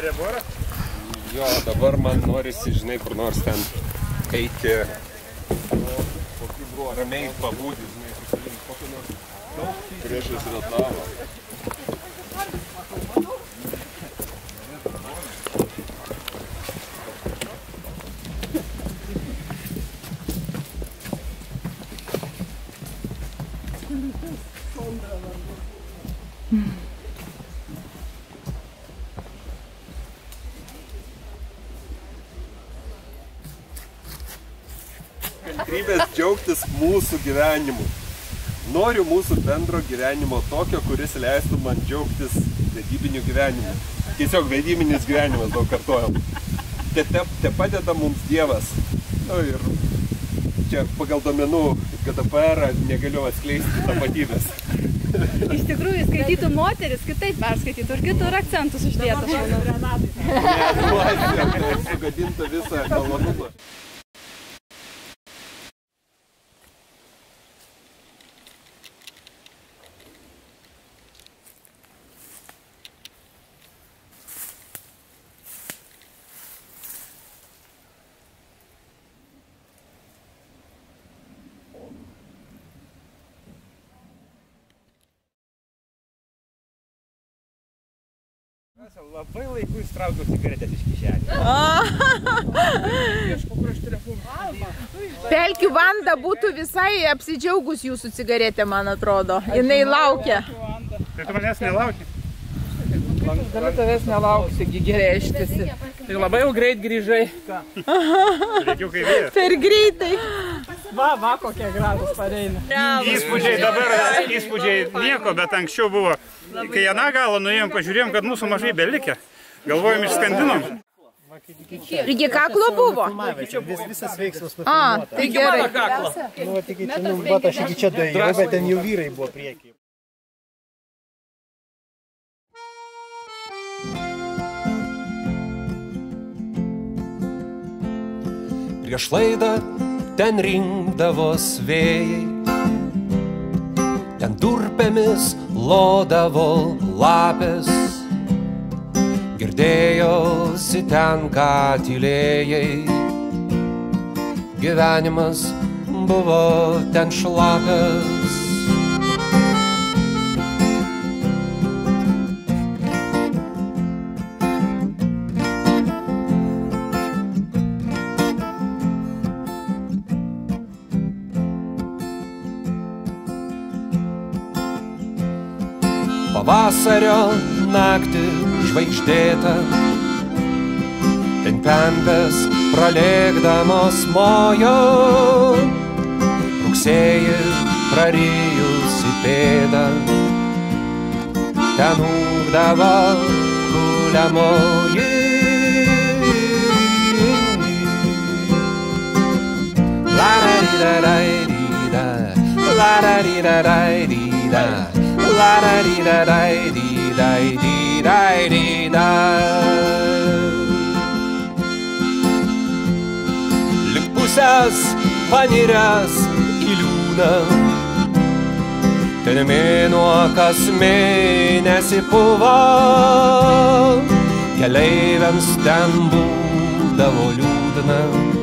Jo, dabar man norisi, žinai, kur nors ten eiti, ramiai pabūti, žinai, kokį nors priešais Vietnamą. Kantrybės džiaugtis mūsų gyvenimu. Noriu mūsų bendro gyvenimo tokio, kuris leistų man džiaugtis vedybiniu gyvenimu. Tiesiog vedybinis gyvenimas, daug kartuojam. Te padeda mums Dievas. Nu, ir čia pagal domenų GDPR negaliu atskleisti tapatybės. Iš tikrųjų, skaitytų moteris, kitaip perskaitytų ir kitur akcentus uždėtų. Ne, sugadintų visą malonumą. Labai laiku įstraukiau cigaretės iš kišenės. Ieškau, kur aš telefoną. Pelkių Vanda būtų visai apsidžiaugus jūsų cigaretė, man atrodo. Jinai laukia. Tai tu manęs nelauki? Galiu tavęs nelauksiu, geriai ištisi. Tai labai jau greit grįžai. Reikiau kai vėjas. Per greitai. Va, kokie gražus pareina. Įspūdžiai dabar, įspūdžiai nieko, bet anksčiau buvo. Kai aną galą nuėjom, pažiūrėjom, kad mūsų mažai belikę. Galvojom, išskandinom. Iki kaklo buvo? Visas veiksmas A, tai gerai. Nu, tik iki čia, bet aš iki čia daėjau, bet ten jau vyrai buvo priekyje. Prieš laidą ten rinkdavos vėjai, ten durpėmis lodavo lapės, girdėjosi ten, ką tylėjai, gyvenimas buvo ten šlapias. Pavasario naktį žvaigždėta, ten pempės pralėkdamos mojo, rugsėjį prarijusi pėdą, ten ūkdavo kuliamoji. La-da-di-da-da-di-da, la-da-di-da-da-di-da, la-da-di-da-da-di-da-di-da-di-da. Lyg pusės paniręs į liūną, ten mėnuo kas mėnesį puvo, keleiviams ten būdavo liūdna,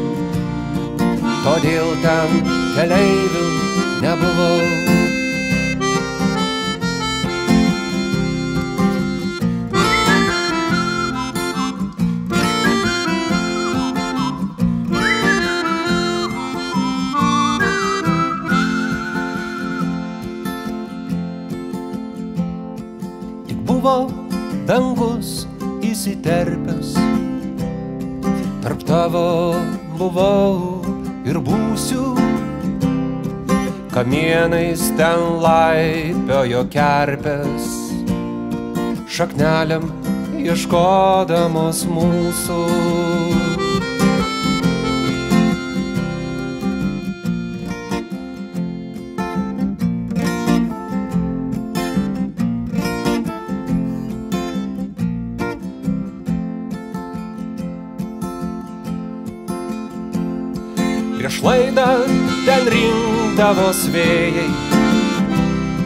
todėl ten keleivių nebuvo. Buvo dangus įsiterpęs, tarp tavo buvau ir būsiu, kamienais ten laipiojo kerpės, šaknelėm ieškodamos mūsų. Prieš laidą ten rinkdavos vėjai,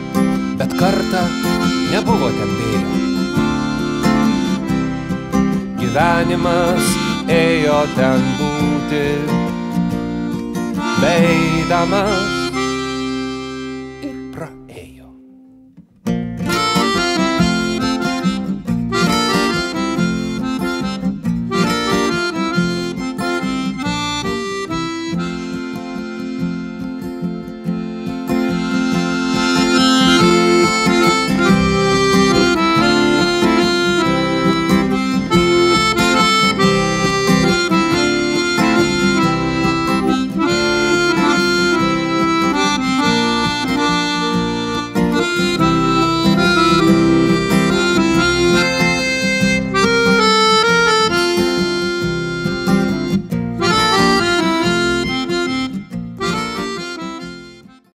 bet kartą nebuvo ten vėjo. gyvenimas ėjo ten būti. Beidamas